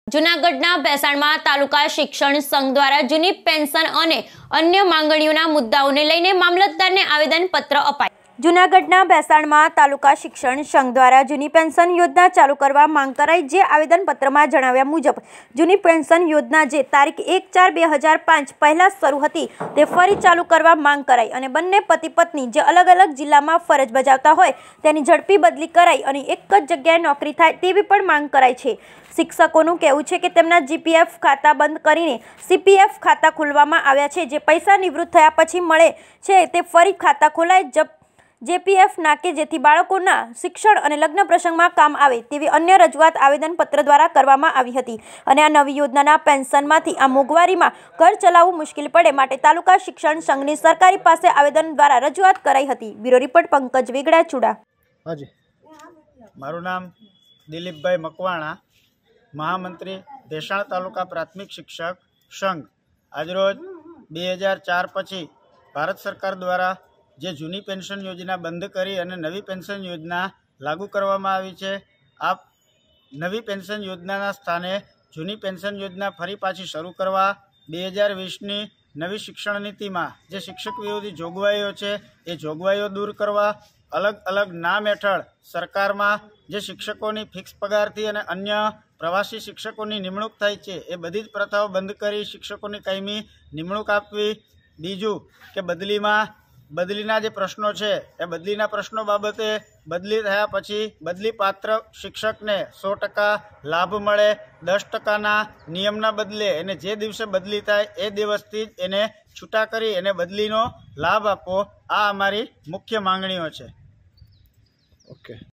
જૂનાગઢના ભેસાણમાં તાલુકા શિક્ષણ સંઘ દ્વારા જૂની પેન્શન અને અન્ય માંગણીઓના મુદ્દાઓને લઈને મામલતદારને આવેદનપત્ર અપાયું। જૂનાગઢના ભેસાણમાં તાલુકા શિક્ષણ સંઘ દ્વારા જૂની પેન્શન યોજના ચાલુ કરવા માંગ કરાઈ। જે આવેદનપત્રમાં જણાવ્યા મુજબ જૂની પેન્શન યોજના જે તારીખ 1/4/2005 પહેલા શરૂ હતી તે ફરી ચાલુ કરવા માંગ કરાઈ અને બંને પતિ પત્ની જે અલગ અલગ જિલ્લામાં ફરજ બજાવતા હોય તેની ઝડપી બદલી કરાઈ અને એક જ જગ્યાએ નોકરી થાય તેવી પણ માંગ કરાઈ છે। શિક્ષકોનું કહેવું છે કે તેમના જીપીએફ ખાતા બંધ કરીને સીપીએફ ખાતા ખોલવામાં આવ્યા છે। જે પૈસા નિવૃત્ત થયા પછી મળે છે તે ફરી ખાતા ખોલાય જેપીએફ નાકે જેથી બાળકોના શિક્ષણ અને લગ્ન પ્રસંગમાં કામ આવે તેવી અન્ય રજૂઆત આવેદનપત્ર દ્વારા કરવામાં આવી હતી અને આ નવી યોજનાના પેન્શનમાંથી આ મોંઘવારીમાં ઘર ચલાવવું મુશ્કેલ પડે માટે તાલુકા શિક્ષણ સંઘની સરકારી પાસે આવેદન દ્વારા રજૂઆત કરાઈ હતી। Bureau report Pankaj Vegda Chuda. હાજી, મારું નામ દિલીપભાઈ મકવાણા, મહામંત્રી ભેસાણ તાલુકા પ્રાથમિક શિક્ષક સંઘ। આજરોજ 2004 પછી ભારત સરકાર દ્વારા જે જૂની પેન્શન યોજના બંધ કરી અને નવી પેન્શન યોજના લાગુ કરવામાં આવી છે। આ નવી પેન્શન યોજનાના સ્થાને જૂની પેન્શન યોજના ફરી પાછી શરૂ કરવા 2020ની નવી શિક્ષણ નીતિમાં જે શિક્ષક વિરોધી જોગવાઈઓ છે એ જોગવાઈઓ દૂર કરવા, અલગ અલગ નામ હેઠળ સરકારમાં જે શિક્ષકોની ફિક્સ પગારથી અને અન્ય પ્રવાસી શિક્ષકોની નિમણૂક થાય છે એ બધી જ પ્રથાઓ બંધ કરી શિક્ષકોની કાયમી નિમણૂક આપવી। બીજું કે બદલીના જે પ્રશ્નો છે એ બદલીના પ્રશ્નો બાબતે બદલી થયા પછી બદલી પાત્ર શિક્ષકને 100% લાભ મળે, 10%ના નિયમના બદલે એને જે દિવસે બદલી થાય એ દિવસથી જ એને છૂટા કરી એને બદલીનો લાભ આપવો। આ અમારી મુખ્ય માંગણીઓ છે। ઓકે।